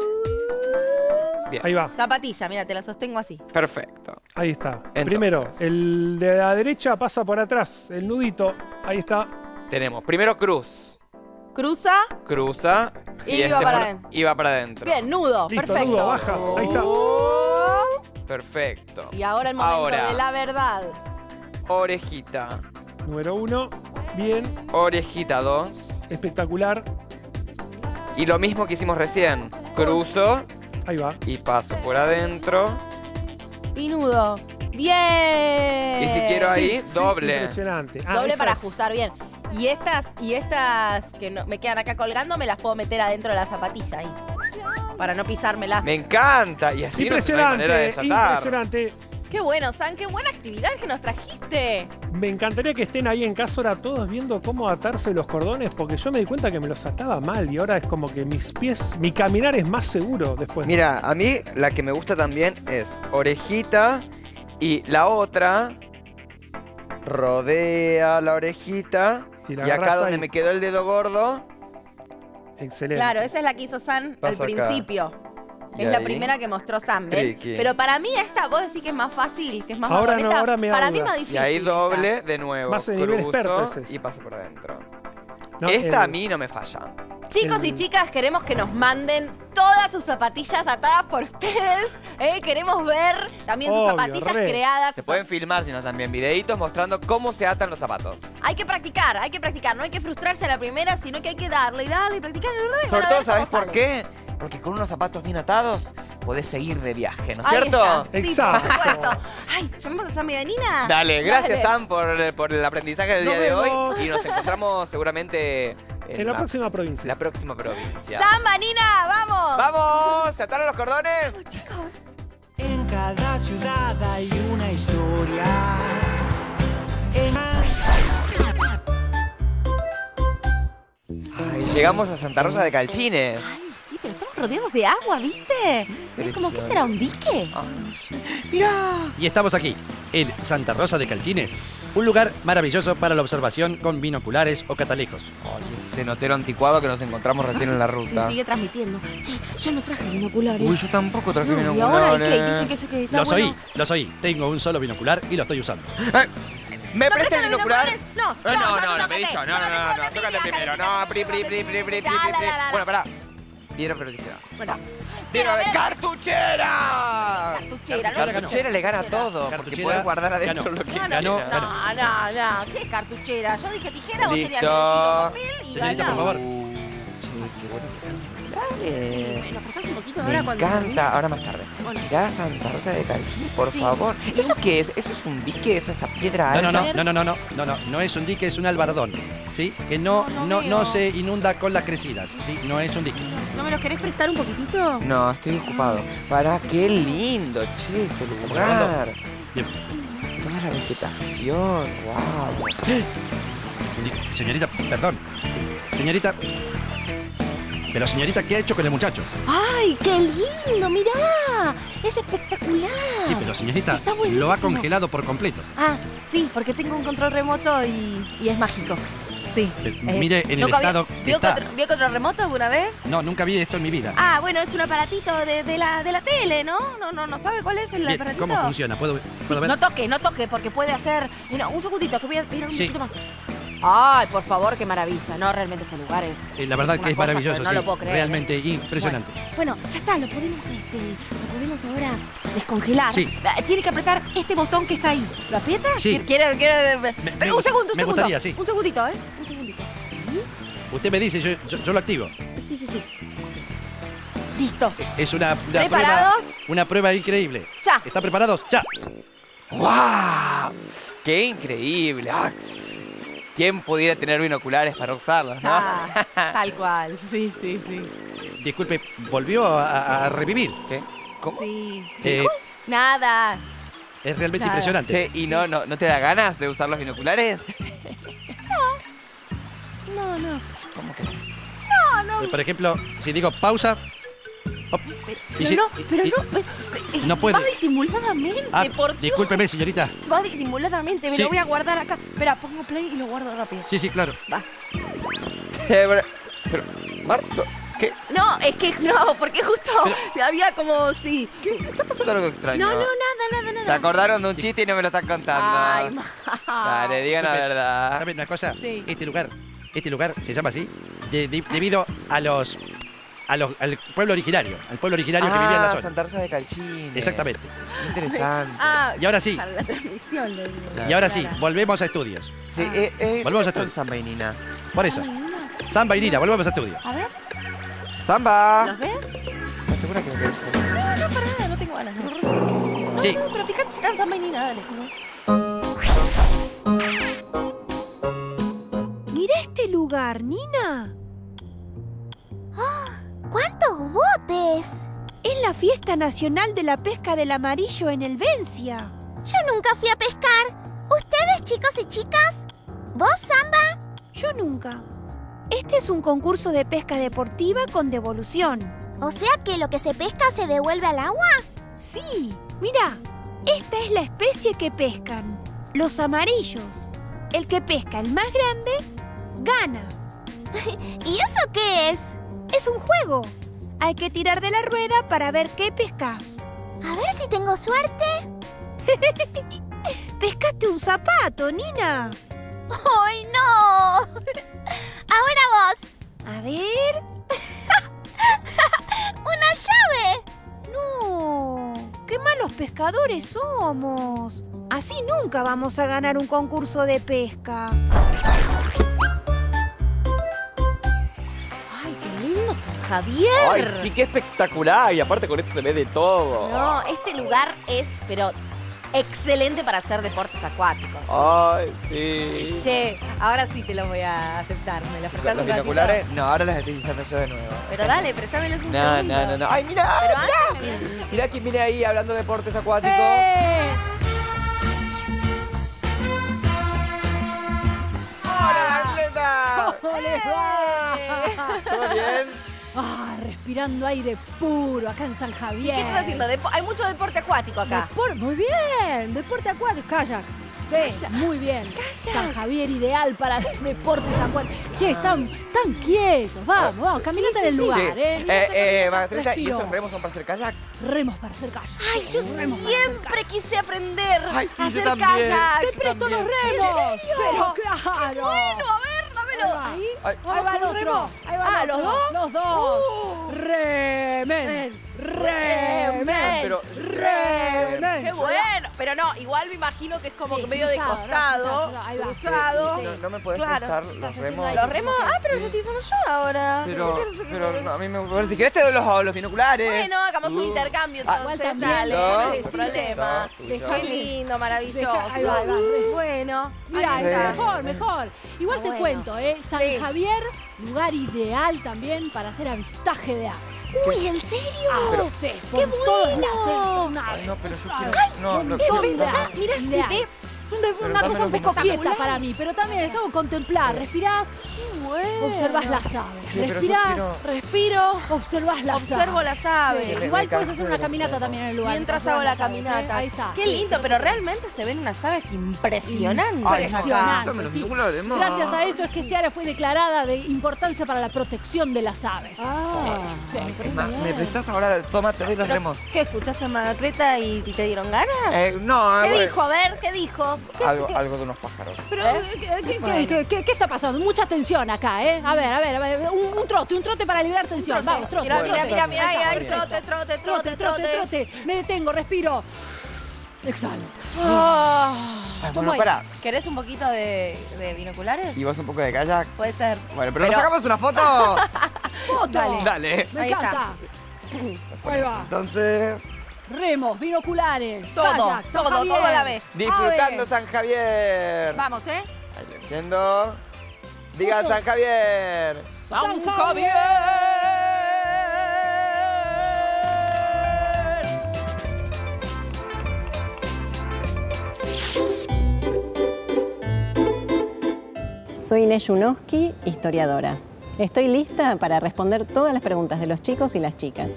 Bien. Ahí va. Zapatilla, mira, te la sostengo así. Perfecto. Ahí está. Entonces. Primero, el de la derecha pasa por atrás. El nudito. Ahí está. Tenemos primero cruz. Cruza. Cruza. Y va este para por- adentro. y va para adentro. Bien, nudo. Listo, Perfecto. nudo, baja. Ahí está. Perfecto. Y ahora el momento Ahora. de la verdad. Orejita. Número uno. Bien. Orejita dos. Espectacular. Y lo mismo que hicimos recién. Cruzo Ahí va. y paso por adentro. Y nudo. Bien. Y si quiero ahí, Sí, doble. impresionante. Ah, Doble esa para es- ajustar bien. Y estas, y estas que no, me quedan acá colgando, me las puedo meter adentro de la zapatilla ahí. Para no pisármelas. Me encanta. Y así no, no hay manera de Impresionante, desatar. impresionante. Qué bueno, San, qué buena actividad que nos trajiste. Me encantaría que estén ahí en casa ahora todos viendo cómo atarse los cordones, porque yo me di cuenta que me los ataba mal y ahora es como que mis pies, mi caminar es más seguro después. Mira, a mí la que me gusta también es orejita y la otra rodea la orejita Y y, la acá agarrás donde ahí. me quedó el dedo gordo, Excelente. Claro, esa es la que hizo San Paso al acá. principio. Y Es la ahí. primera que mostró San, ¿ven? Triqui. Pero para mí esta, vos decís que es más fácil, que es más Ahora no, bonita. ahora me da Para mí es dudas. más y difícil. ahí esta. doble de nuevo, Más de nivel cruzo experto es ese. y paso por adentro. No, Esta el- a mí no me falla. Chicos y El- chicas, queremos que nos manden todas sus zapatillas atadas por ustedes. ¿eh? Queremos ver también sus Obvio, zapatillas re. creadas. Se sus- pueden filmar si nos también videitos mostrando cómo se atan los zapatos. Hay que practicar, hay que practicar. No hay que frustrarse a la primera, sino que hay que darle y darle y practicar. y darle, Sobre para todo, ver cómo ¿sabes por sale. qué? Porque con unos zapatos bien atados podés seguir de viaje, ¿no es Ahí cierto? está. Sí, Exacto. por supuesto. Ay, llamemos a Sam y a Nina. Dale, gracias Dale. Sam por, por el aprendizaje del Nos día de vemos. hoy y nos encontramos seguramente en, En la próxima provincia. la próxima provincia. Samba, Nina, vamos. ¡Vamos! ¿Se ataron los cordones? En cada ciudad hay una historia. En... Ay, llegamos a Santa Rosa de Calchines. Ay, sí, pero estamos rodeados de agua, ¿viste? Es como, ¿qué será? ¿Un dique? ¡Mirá! Y estamos aquí, en Santa Rosa de Calchines, un lugar maravilloso para la observación con binoculares o catalejos. Ay, ese notero anticuado que nos encontramos recién en la Sí, ruta. sigue transmitiendo. Che, yo no traje binoculares. Uy, yo tampoco traje No, y binoculares. ahora, ¿y qué? Dice que, se- que está Los bueno. oí, los oí. Tengo un solo binocular y lo estoy usando. Eh, ¿Me prestas el binocular? No, Eh, no, yo no, no no, toqué, pedí yo. yo No, no, no no, no, toqué, tócate toqué, primero. toqué, No, toqué, pri, pri, pri, pri, pri, pri, La, la, pri. la, la, Bueno, la. pará. Piedra, pero tijera. Bueno, Piedra, a ver. ¡cartuchera! Cartuchera, Cartuchera ¿no? Cartuchera le gana todo, porque Cartuchera puedes guardar adentro ganó. lo que No, Ganó, quieras. ganó. no, no, no. ¿Qué es cartuchera? Yo dije tijera, vos Listo. tenías que decir papel y Señorita, ganamos. por favor. Uh, che, qué bueno que están los binoculares. ¿Nos prestás un poquito Me ahora cuando... encanta, ahora más tarde. Bueno. Mirá Santa Rosa de Calchines, por Sí. favor. ¿Eso qué es? ¿Eso es un dique? ¿Eso es esa piedra No, no, alta? no, no, no, no, no, no, no, no es un dique, es un albardón, ¿sí? Que no, No, no no, veo. no se inunda con las crecidas, ¿sí? No es un dique. ¿No me los querés prestar un poquitito? No, estoy ocupado. Para qué lindo, che, este lugar. Bien. Toda la vegetación, wow. Un dique. Señorita, perdón. Señorita. Pero señorita, ¿qué ha hecho con el muchacho? ¡Ay, qué lindo! ¡Mirá! ¡Es espectacular! Sí, pero señorita, Está buenísimo. lo ha congelado por completo. Ah, sí, porque tengo un control remoto y, y es mágico. Sí. Eh, Eh, mire en el ¿nunca estado vio, que vio está. control, ¿Vio control remoto alguna vez? No, nunca vi esto en mi vida. Ah, bueno, es un aparatito de, de la, de la tele, ¿no? No, no, no sabe cuál es el Bien, aparatito. ¿cómo funciona? ¿Puedo, ¿puedo ver? No toque, no toque, porque puede hacer... Mira, un segundito, que voy a ir un Sí. poquito más. Ay, por favor, qué maravilla. No, realmente este lugar es... Eh, la verdad una que es cosa, maravilloso, no sí. lo puedo creer. Realmente impresionante. Bueno, bueno, ya está, lo podemos, este, lo podemos ahora descongelar. Sí. Ah, Tiene que apretar este botón que está ahí. ¿Lo aprieta? Sí. ¿Quiere, quiere... Me- Pero me- un segundo, un me segundo. gustaría, sí. Un segundito, ¿eh? Un segundito. Usted me dice, yo, yo, yo lo activo. Sí, sí, sí. Listo. Es una, una prueba, ¿Preparados? una prueba increíble. Ya. ¿Están preparados? Ya. ¡Wow! ¡Qué increíble! Ah, ¿quién pudiera tener binoculares para usarlos, no? Ah, tal cual. Sí, sí, sí. Disculpe, volvió a, a revivir. ¿Qué? ¿Cómo? Sí. Eh, Nada. es realmente Nada. impresionante. Che, ¿y no, no, no te da ganas de usar los binoculares? No, no. ¿Cómo que? No, no. Eh, Por ejemplo, si digo pausa. op, Pero, y pero si- no, y- pero y- no. Pero, eh, no puede. Va disimuladamente, Ah, por Dios. discúlpeme, señorita. Va disimuladamente. Me Sí. lo voy a guardar acá. Espera, pongo play y lo guardo rápido. Sí, sí, claro. Va. Pero, pero, Marto, ¿qué? No, es que no, porque justo había como sí. ¿Qué está pasando algo extraño? No, no, nada, nada, nada. Se acordaron de un chiste y no me lo están contando. Ay, ma. Dale, digan la Disculpe, verdad. ¿Saben una cosa? Sí. Este lugar, este lugar se llama así de- de- debido a los, a los, al pueblo originario, al pueblo originario que vivía en la Ah, zona. Santa Rosa de Calchines. Exactamente. Interesante. Ah, Y ahora sí. para la transmisión, le digo. Y ahora sí, Claro. volvemos a estudios. Sí, eh, eh, Volvemos a ¿dónde estudios. está Samba y Nina? Por eso. Samba y Nina, volvemos a estudios. A ver, ¡Samba! ¿los ves? ¿Estás segura que me querés comer? No, no, para nada, no tengo ganas. No, no, Sí. no, pero fíjate si están Samba y Nina, dale. Mira este lugar, Nina. ¡Cuántos botes! Es la fiesta nacional de la pesca del amarillo en el Vencia. Yo nunca fui a pescar. ¿Ustedes, chicos y chicas? ¿Vos, Samba? Yo nunca. Este es un concurso de pesca deportiva con devolución. O sea que lo que se pesca se devuelve al agua. Sí, mira, esta es la especie que pescan, los amarillos. El que pesca el más grande, gana. ¿Y eso qué es? Es un juego. Hay que tirar de la rueda para ver qué pescas. A ver si tengo suerte. Pescaste un zapato, Nina. ¡Ay, no! Ahora vos. A ver. ¡Una llave! No, qué malos pescadores somos. Así nunca vamos a ganar un concurso de pesca. Ay, qué lindo San Javier. ¡Ay, sí, qué espectacular! Y aparte con esto se ve de todo. No, este lugar es, pero excelente para hacer deportes acuáticos. ¡Ay, sí! Che, ahora sí te lo voy a aceptar. ¿Me lo prestás ¿Los un ratito? binoculares? No, ahora los estoy usando yo de nuevo. Pero dale, préstamelos un No, segundo. no, no, no. ¡Ay, mira! Pero mira! antes me viene- Mira quién viene ahí hablando de deportes acuáticos. ¡Eh! ¡Hola, atleta! ¿Cómo les va? ¿Todo bien? Ah, respirando aire puro acá en San ¿Y Javier. qué estás haciendo? Depo- Hay mucho deporte acuático acá. Depor- muy bien, deporte acuático, kayak. Sí, muy bien. San Javier ideal para deportes acuáticos. Che, están tan quietos. Vamos, vamos, caminate en el lugar, Sí. ¿eh? Eh, eh, Margarita, ¿y Respiro. esos remos son para hacer kayak? Remos para hacer kayak. Ay, yo Remos para hacer siempre quise aprender Ay, sí, a yo hacer también. kayak. Te presto los remos. Pero claro. Bueno, a ver, dámelo. Ahí, Ay, ahí va el ¿un otro. remo? Ahí va Ah, el ¿los otro. dos? Los dos. Uh. Remen. Remen. Pero- Remen. Qué bueno. Pero no, igual me imagino que es como Sí, que medio de cruzado, costado, no, cruzado, ahí va. cruzado. Sí, sí. No, no me podés Claro. prestar Estás los haciendo remos. ahí. Los remos. Ah, pero Sí. los estoy usando yo ahora. Pero, No sé qué- pero a mí me gusta. Si querés te doy los, los binoculares. Bueno, hagamos un Uh. intercambio Ah, entonces. también, Dale, no, no hay perfecto, problema. tuyo. Qué lindo, maravilloso. Deja- ahí va, ahí va. Bueno, Mira, ahí Sí. está. mejor, mejor. Igual Ah, te bueno. cuento, ¿eh? San Sí. Javier, lugar ideal también para hacer avistaje de aves. Uy, ¿en serio? Ah, sí, por todos lados son Ay, aves. no, pero yo Ay, quiero. No, no, montón no, de verdad, aves, mira, de se aves. ve- Es un de- Pero una cosa dámelo un poco como- quieta para mí, pero también es como contemplar, respirás, observás las aves, Sí, pero yo respirás, quiero- Respiro, observás las observo aves. las aves. Sí, Me- igual me puedes canso hacer de una los caminata perros. también en el lugar. Mientras observas hago la las aves, ¿eh? caminata. Ahí está. Qué Sí. lindo, pero realmente se ven unas aves impresionantes. Ay, Impresionante, dame los sí. binoculares, no. Gracias a eso es que este área fue declarada de importancia para la protección de las aves. Ah, Sí, Es más, bien. ¿me prestás ahora? Toma, te doy los Pero, remos. ¿qué? ¿Escuchaste a Magatreta y y te dieron ganas? Eh, no, ¿Qué bueno, dijo? A ver, ¿qué dijo? ¿Qué- Algo, qué- algo de unos pájaros. Pero, ¿Eh? ¿qué, qué- qué- Bueno. qué- qué- qué está pasando? Mucha tensión acá, ¿eh? A ver, a ver, a ver. Un, un trote, un trote para liberar tensión. Vamos, trote. Mira, mira, trote. mira, mira, ahí, Ahí ahí, está, trote, perfecto. trote, trote, trote, trote. trote. Me detengo, respiro. Exhalo. Ah. Ay, ¿Cómo bueno, es? pará. ¿Querés un poquito de, de binoculares? ¿Y vos un poco de kayak? Puede ser. Bueno, pero, Pero- ¿nos sacamos una foto? Foto. Dale. Dale. Me Ahí encanta. Ahí va. Entonces, Remos, binoculares, Todo, kayak, San todo, Javier. todo a la vez. disfrutando Ave. San Javier. Vamos, ¿eh? Ahí lo entiendo. Digan Foto. San Javier. San San Javier. Soy Inés Yunoski, historiadora. Estoy lista para responder todas las preguntas de los chicos y las chicas.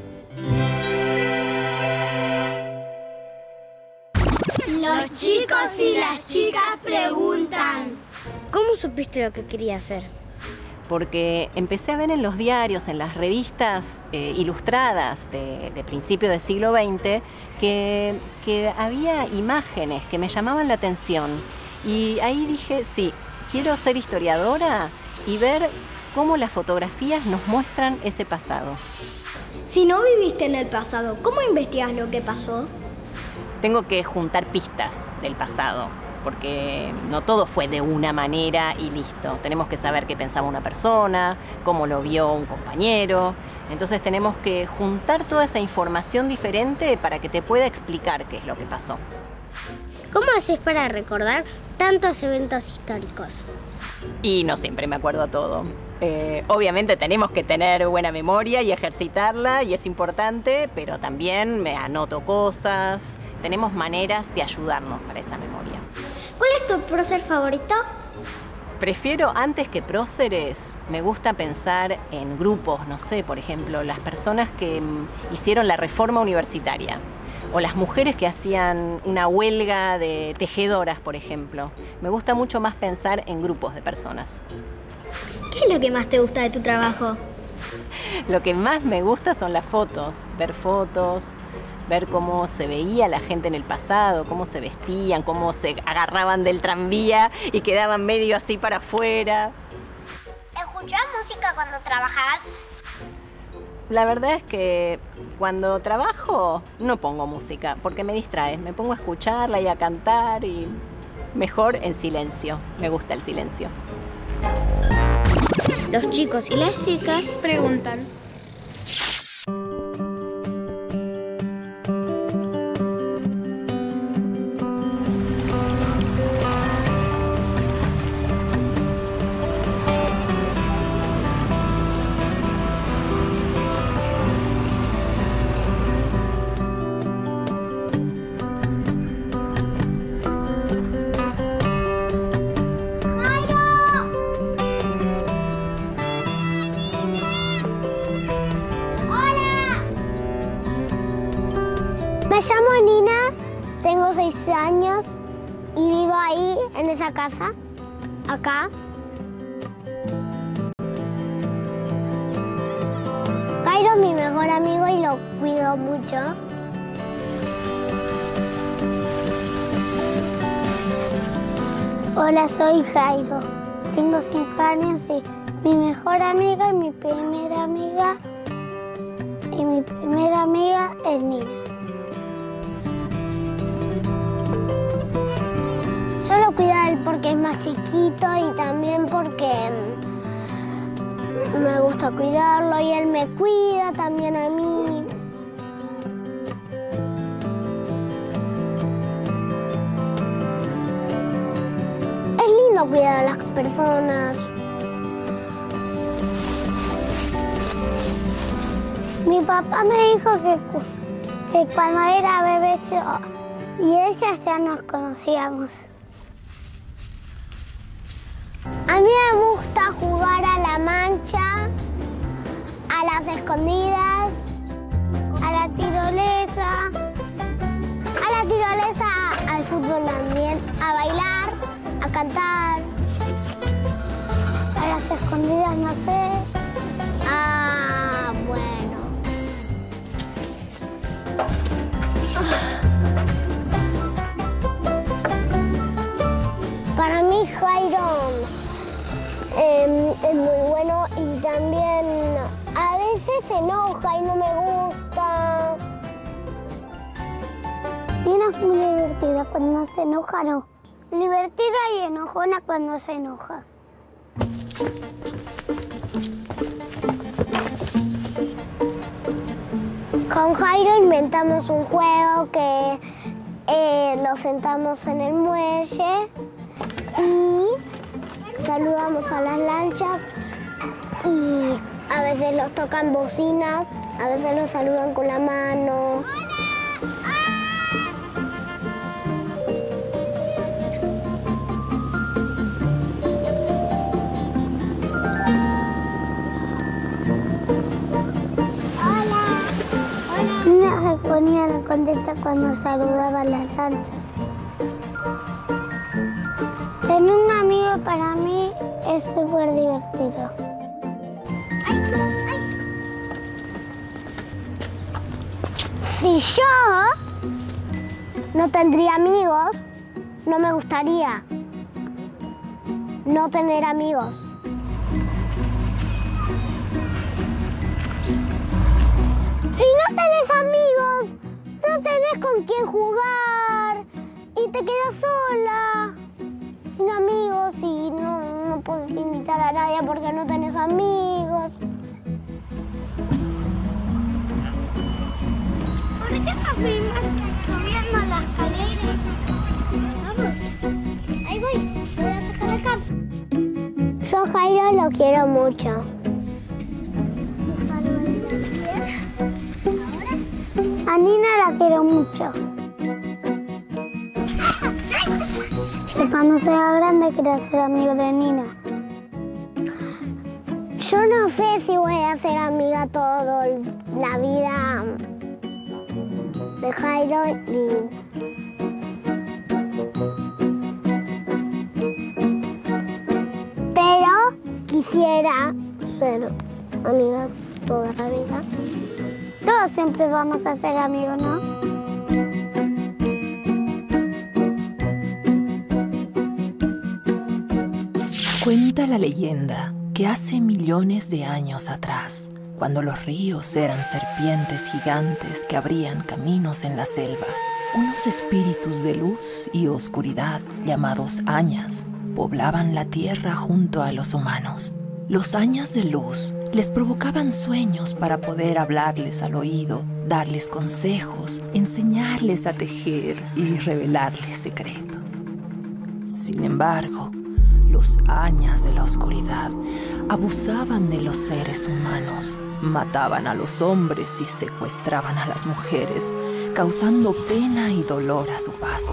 Los chicos y las chicas preguntan. ¿Cómo supiste lo que quería hacer? Porque empecé a ver en los diarios, en las revistas eh, ilustradas de, de principio del siglo veinte, que, que había imágenes que me llamaban la atención. Y ahí dije, sí, quiero ser historiadora y ver cómo las fotografías nos muestran ese pasado. Si no viviste en el pasado, ¿cómo investigas lo que pasó? Tengo que juntar pistas del pasado, porque no todo fue de una manera y listo. Tenemos que saber qué pensaba una persona, cómo lo vio un compañero. Entonces tenemos que juntar toda esa información diferente para que te pueda explicar qué es lo que pasó. ¿Cómo haces para recordar tantos eventos históricos? Y no siempre me acuerdo todo. Eh, obviamente tenemos que tener buena memoria y ejercitarla, y es importante, pero también me anoto cosas. Tenemos maneras de ayudarnos para esa memoria. ¿Cuál es tu prócer favorito? Prefiero, antes que próceres, me gusta pensar en grupos, no sé, por ejemplo, las personas que mm, hicieron la reforma universitaria, o las mujeres que hacían una huelga de tejedoras, por ejemplo. Me gusta mucho más pensar en grupos de personas. ¿Qué es lo que más te gusta de tu trabajo? Lo que más me gusta son las fotos, ver fotos, ver cómo se veía la gente en el pasado, cómo se vestían, cómo se agarraban del tranvía y quedaban medio así para afuera. ¿Escuchás música cuando trabajas? La verdad es que cuando trabajo no pongo música porque me distrae. Me pongo a escucharla y a cantar, y mejor en silencio. Me gusta el silencio. Los chicos y las chicas preguntan. Me llamo Nina, tengo seis años y vivo ahí, en esa casa, acá. Jairo es mi mejor amigo y lo cuido mucho. Hola, soy Jairo. Tengo cinco años y mi mejor amiga y mi primera amiga y mi primera amiga es Nina. Yo lo cuido a él porque es más chiquito y también porque me gusta cuidarlo y él me cuida también a mí. Es lindo cuidar a las personas. Mi papá me dijo que, que cuando era bebé yo y ella ya nos conocíamos. A mí me gusta jugar a la mancha, a las escondidas, a la tirolesa, a la tirolesa, al fútbol también, a bailar, a cantar, a las escondidas no sé, ah, bueno. Para mí Jairo eh, es muy bueno y también a veces se enoja y no me gusta. Nina es muy divertida cuando se enoja, no. Divertida y enojona cuando se enoja. Con Jairo inventamos un juego que eh, nos sentamos en el muelle y saludamos a las lanchas y a veces los tocan bocinas, a veces los saludan con la mano. Se ponían contentas cuando saludaba a las lanchas. Tener un amigo para mí es súper divertido. Si yo no tendría amigos, no me gustaría no tener amigos. Si no tenés amigos, no tenés con quién jugar y te quedas sola, sin amigos y no, no podés invitar a nadie porque no tenés amigos. ¿Por qué no filmas subiendo la escalera? Vamos, ahí voy, voy a sacar el campo. Yo a Jairo lo quiero mucho. A Nina la quiero mucho. Y cuando sea grande quiero ser amigo de Nina. Yo no sé si voy a ser amiga toda la vida de Jairo y... pero quisiera ser amiga toda la vida. Todos siempre vamos a ser amigos, ¿no? Cuenta la leyenda que hace millones de años atrás, cuando los ríos eran serpientes gigantes que abrían caminos en la selva, unos espíritus de luz y oscuridad llamados Añas poblaban la tierra junto a los humanos. Los Añas de luz les provocaban sueños para poder hablarles al oído, darles consejos, enseñarles a tejer y revelarles secretos. Sin embargo, los Añas de la oscuridad abusaban de los seres humanos, mataban a los hombres y secuestraban a las mujeres, causando pena y dolor a su paso.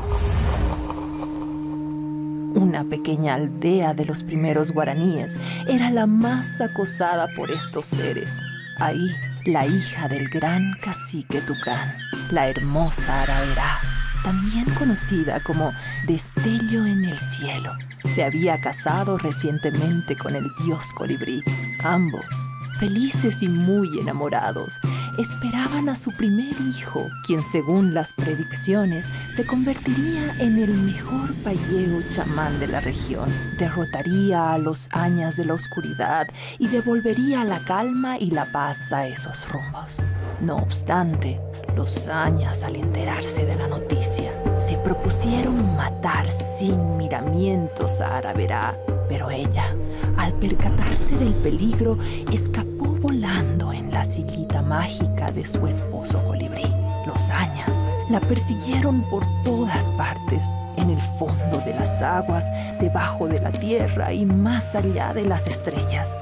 Una pequeña aldea de los primeros guaraníes era la más acosada por estos seres. Ahí, la hija del gran cacique Tucán, la hermosa Araverá, también conocida como Destello en el Cielo, se había casado recientemente con el dios colibrí. Ambos, felices y muy enamorados, esperaban a su primer hijo, quien según las predicciones se convertiría en el mejor payego chamán de la región, derrotaría a los Añas de la oscuridad y devolvería la calma y la paz a esos rumbos. No obstante, los Añas, al enterarse de la noticia, se propusieron matar sin miramientos a Araverá, pero ella, al percatarse del peligro, escapó volando en la sillita mágica de su esposo colibrí. Los Añas la persiguieron por todas partes, en el fondo de las aguas, debajo de la tierra y más allá de las estrellas.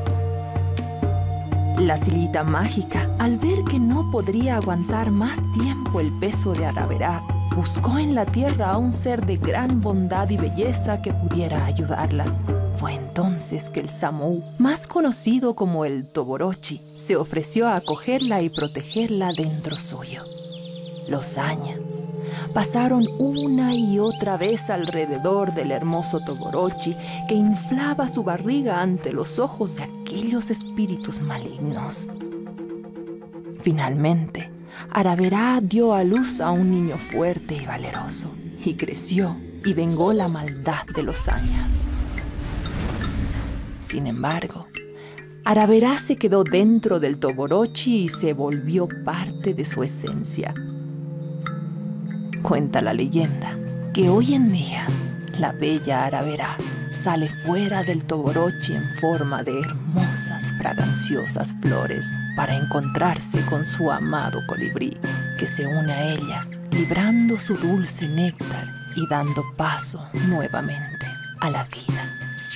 La sillita mágica, al ver que no podría aguantar más tiempo el peso de Araverá, buscó en la tierra a un ser de gran bondad y belleza que pudiera ayudarla. Fue entonces que el Samú, más conocido como el Toborochi, se ofreció a acogerla y protegerla dentro suyo. Los Añas pasaron una y otra vez alrededor del hermoso Toborochi, que inflaba su barriga ante los ojos de aquellos espíritus malignos. Finalmente, Araverá dio a luz a un niño fuerte y valeroso, y creció y vengó la maldad de los Añas. Sin embargo, Araverá se quedó dentro del Toborochi y se volvió parte de su esencia. Cuenta la leyenda que hoy en día la bella Araverá sale fuera del Toborochi en forma de hermosas, fraganciosas flores para encontrarse con su amado colibrí, que se une a ella, librando su dulce néctar y dando paso nuevamente a la vida.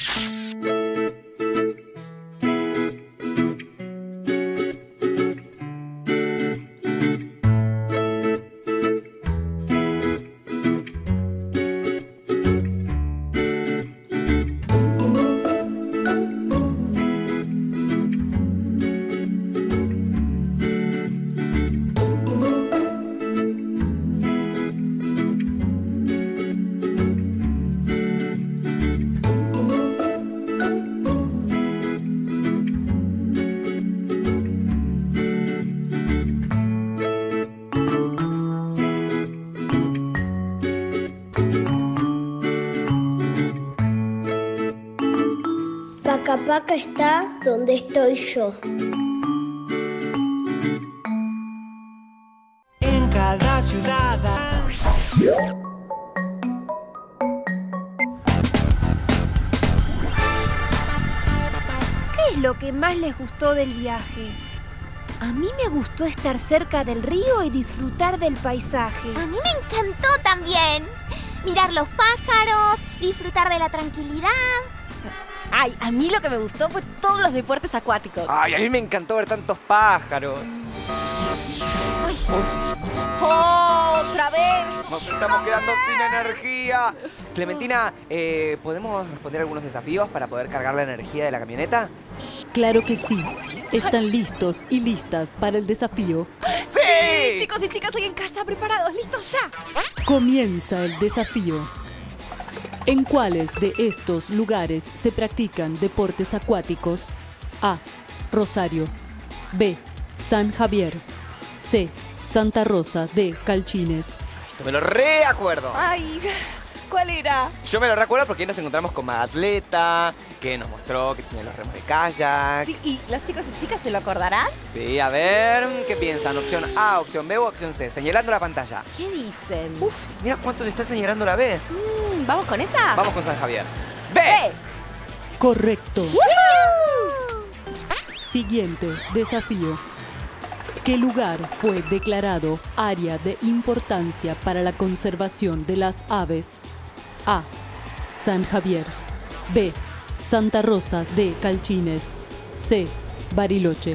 Paca Paca está donde estoy yo. En cada ciudad. ¿Qué es lo que más les gustó del viaje? A mí me gustó estar cerca del río y disfrutar del paisaje. A mí me encantó también. Mirar los pájaros, disfrutar de la tranquilidad. Ay, a mí lo que me gustó fue todos los deportes acuáticos. Ay, a mí me encantó ver tantos pájaros. Ay. ¡Otra vez! Nos estamos quedando sin energía. Clementina, eh, ¿podemos responder algunos desafíos para poder cargar la energía de la camioneta? Claro que sí. ¿Están listos y listas para el desafío? ¡Sí! Chicos y chicas, ahí en casa, preparados, listos ya. Comienza el desafío. ¿En cuáles de estos lugares se practican deportes acuáticos? A. Rosario. B. San Javier. C. Santa Rosa de Calchines. Yo me lo reacuerdo. Ay, ¿cuál era? Yo me lo recuerdo porque nos encontramos con Magatleta, que nos mostró que tiene los remos de kayak. Sí, ¿y los chicos y chicas se lo acordarán? Sí, a ver, ¿qué piensan? ¿Opción A, opción B o opción C? Señalando la pantalla. ¿Qué dicen? Uf, mira cuánto le está señalando la B. Mm, ¿Vamos con esa? Vamos con San Javier. B. B. Correcto. Siguiente desafío. ¿Qué lugar fue declarado área de importancia para la conservación de las aves? A. San Javier. B. Santa Rosa de Calchines. C. Bariloche.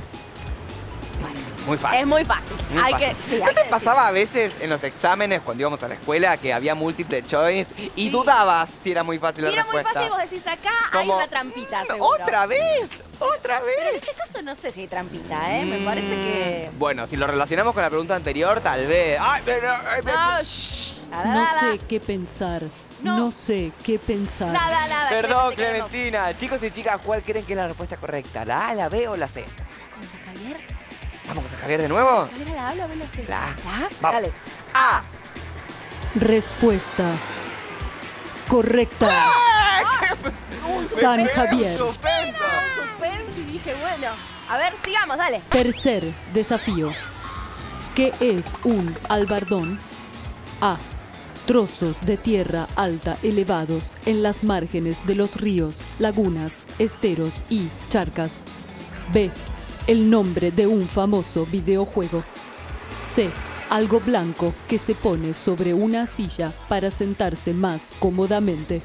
Muy fácil. Es muy fácil. Muy hay fácil. que, sí, ¿No hay te que pasaba a veces en los exámenes cuando íbamos a la escuela que había múltiple choice y sí. dudabas si era muy fácil si la era respuesta? muy fácil, vos decís acá Como, hay una trampita, seguro. ¿Otra vez? ¿Otra vez? Pero en este caso no sé si hay trampita, ¿eh? Me parece que... Bueno, si lo relacionamos con la pregunta anterior, tal vez... ¡Ay, pero! Ay, pero- No, shh. Nada, No nada. sé qué pensar. No. No sé qué pensar. Nada, nada. Perdón, espérate, que Clementina. Chicos y chicas, ¿cuál creen que es la respuesta correcta? ¿La A, la B o la C? no. ¿Con San Javier? ¿Vamos con San Javier de nuevo? A ver, a la A o la B, la C. La A. ¿La A? Vamos. Dale. A. Respuesta correcta. San Javier. ¡Suspenso! Suspense y dije, bueno. A ver, sigamos, dale. Tercer desafío. ¿Qué es un albardón? A. Trozos de tierra alta elevados en las márgenes de los ríos, lagunas, esteros y charcas. B. El nombre de un famoso videojuego. C. Algo blanco que se pone sobre una silla para sentarse más cómodamente.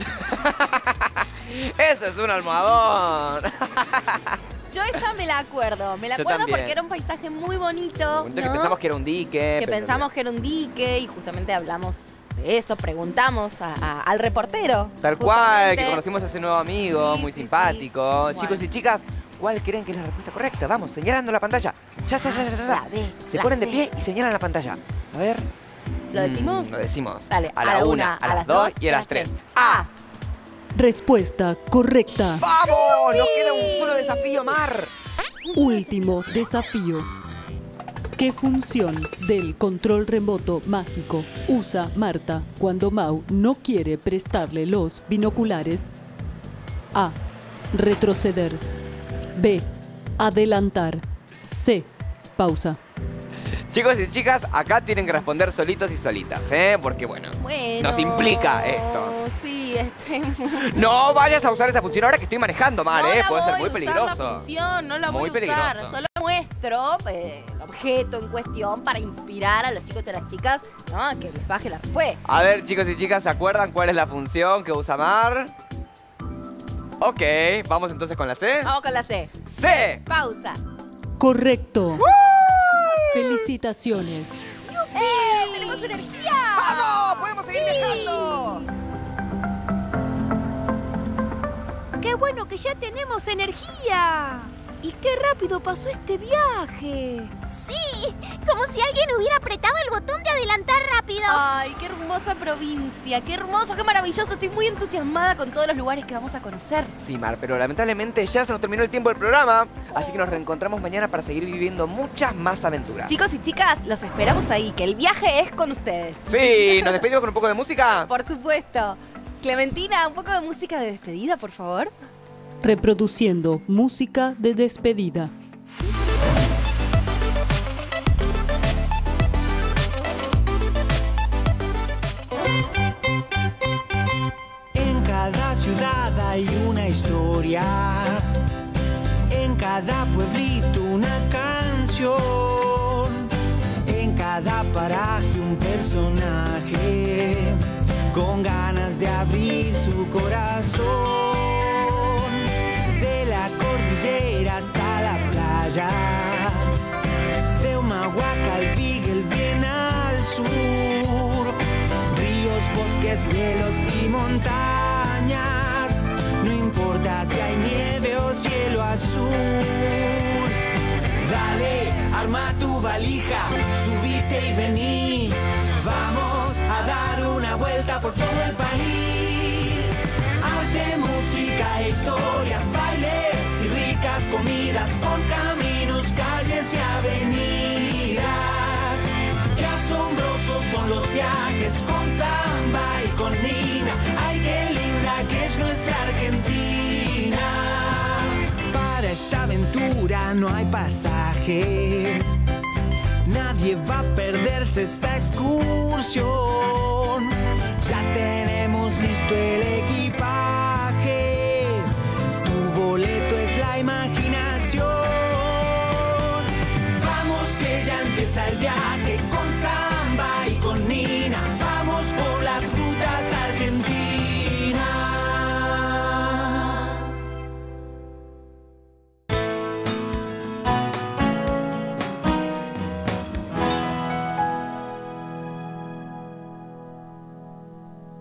¡Ese es un almohadón! Yo esta me la acuerdo. Me la Yo acuerdo también. porque era un paisaje muy bonito. Que ¿no? pensamos que era un dique. Que pero- pensamos que era un dique y justamente hablamos de eso, preguntamos a- a- al reportero. Tal cual, justamente. que conocimos a ese nuevo amigo, Sí, muy sí, simpático. sí. Chicos Bueno. y chicas, ¿cuál creen que es la respuesta correcta? Vamos, señalando la pantalla. Ya, ya, ya, ya, ya. La B, Se la ponen de C. pie y señalan la pantalla. A ver. ¿Lo decimos? Mm, lo decimos. Dale, a la una, a las dos y a las tres. ¡A! Respuesta correcta. ¡Vamos! ¡Nos queda un solo desafío, Mar! Último desafío. ¿Qué función del control remoto mágico usa Marta cuando Mau no quiere prestarle los binoculares? A. Retroceder. B. Adelantar. C. Pausa. Chicos y chicas, acá tienen que responder solitos y solitas, ¿eh? Porque, bueno, Bueno. nos implica esto. Sí, este... No vayas a usar esa función ahora que estoy manejando, Mar, No ¿eh? la Puede ser voy muy a usar peligroso. la función, no la voy Muy a usar. peligroso. Solo muestro eh, el objeto en cuestión para inspirar a los chicos y a las chicas, ¿no?, a que les baje la respuesta. A ver, chicos y chicas, ¿se acuerdan cuál es la función que usa Mar? Ok, vamos entonces con la C. Vamos con la C. C. Pausa. Correcto. ¡Woo! Felicitaciones. ¡Eh! ¡Tenemos energía! ¡Vamos! ¡Podemos seguir Sí. viajando! ¡Qué bueno que ya tenemos energía! ¡Y qué rápido pasó este viaje! ¡Sí! Como si alguien hubiera apretado el botón de adelantar rápido. ¡Ay, qué hermosa provincia! ¡Qué hermoso, qué maravilloso! Estoy muy entusiasmada con todos los lugares que vamos a conocer. Sí, Mar, pero lamentablemente ya se nos terminó el tiempo del programa, así que nos reencontramos mañana para seguir viviendo muchas más aventuras. Chicos y chicas, los esperamos ahí, que el viaje es con ustedes. Sí, ¿nos despedimos con un poco de música? Por supuesto. Clementina, un poco de música de despedida, por favor. Reproduciendo música de despedida. En cada ciudad hay una historia, en cada pueblito una canción, en cada paraje un personaje con ganas de abrir su corazón. De la cordillera hasta la playa, de Humahuaca al Beagle bien al sur, ríos, bosques, hielos y montañas, no importa si hay nieve o cielo azul. Dale, arma tu valija, subite y vení, vamos a dar una vuelta por todo el país. Arte, música, historias, bailes y ricas comidas por caminos, calles y avenidas. Qué asombrosos son los viajes con samba y con Nina. Ay, qué linda que es nuestra Argentina. Para esta aventura no hay pasajes, nadie va a perderse esta excursión. Ya tenemos listo el equipaje, tu boleto es la imaginación. Vamos que ya empieza el viaje con Sara.